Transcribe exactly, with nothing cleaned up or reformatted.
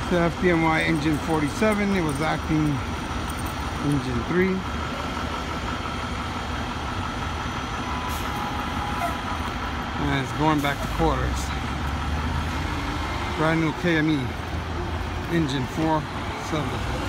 The F D M Y engine forty-seven, it was acting engine three. And it's going back to quarters. Brand new K M E engine four cylinder.